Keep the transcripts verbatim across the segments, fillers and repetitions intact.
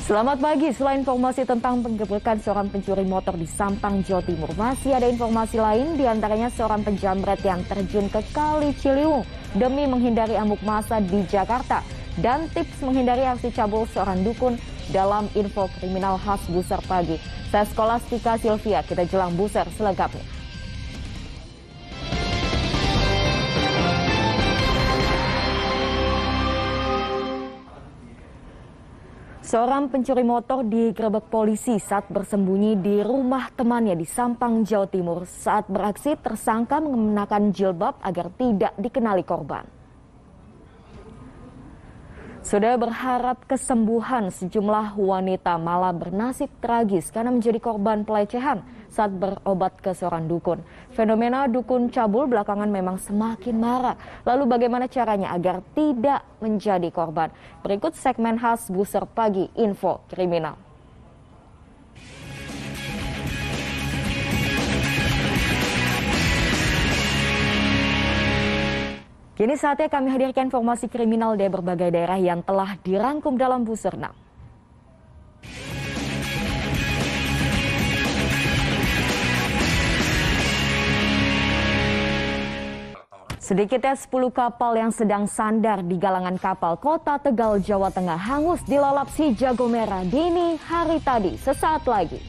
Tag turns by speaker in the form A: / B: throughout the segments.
A: Selamat pagi. Selain informasi tentang penggerebekan seorang pencuri motor di Sampang, Jawa Timur, masih ada informasi lain, diantaranya seorang penjamret yang terjun ke Kali Ciliwung demi menghindari amuk massa di Jakarta, dan tips menghindari aksi cabul seorang dukun dalam info kriminal khas Buser Pagi. Saya Skolastika Silvia, kita jelang Buser selengkapnya. Seorang pencuri motor digerebek polisi saat bersembunyi di rumah temannya di Sampang, Jawa Timur. Saat beraksi, tersangka mengenakan jilbab agar tidak dikenali korban. Sudah berharap kesembuhan, sejumlah wanita malah bernasib tragis karena menjadi korban pelecehan saat berobat ke seorang dukun. Fenomena dukun cabul belakangan memang semakin marak. Lalu bagaimana caranya agar tidak menjadi korban? Berikut segmen khas Buser Pagi, Info Kriminal. Kini saatnya kami hadirkan informasi kriminal dari berbagai daerah yang telah dirangkum dalam Buser enam. Sedikitnya sepuluh kapal yang sedang sandar di galangan kapal Kota Tegal, Jawa Tengah hangus dilalap si jago merah dini hari tadi. Sesaat lagi.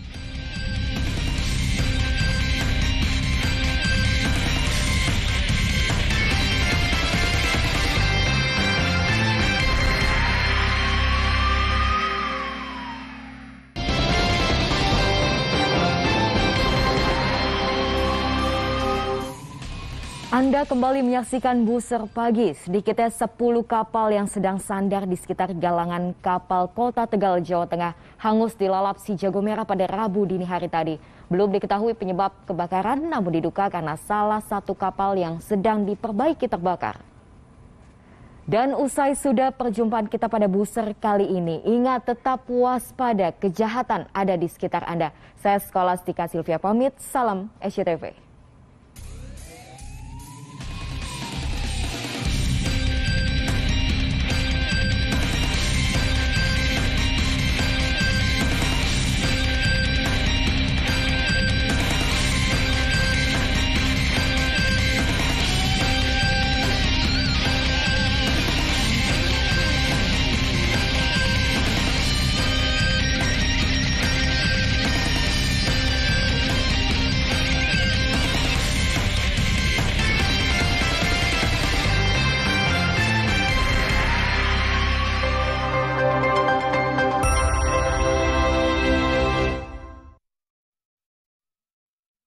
A: Anda kembali menyaksikan Buser Pagi. Sedikitnya sepuluh kapal yang sedang sandar di sekitar galangan kapal Kota Tegal, Jawa Tengah hangus dilalap si jago merah pada Rabu dini hari tadi. Belum diketahui penyebab kebakaran, namun diduga karena salah satu kapal yang sedang diperbaiki terbakar. Dan usai sudah perjumpaan kita pada Buser kali ini, ingat tetap waspada, kejahatan ada di sekitar Anda. Saya Skolastika Silvia pamit, salam S C T V.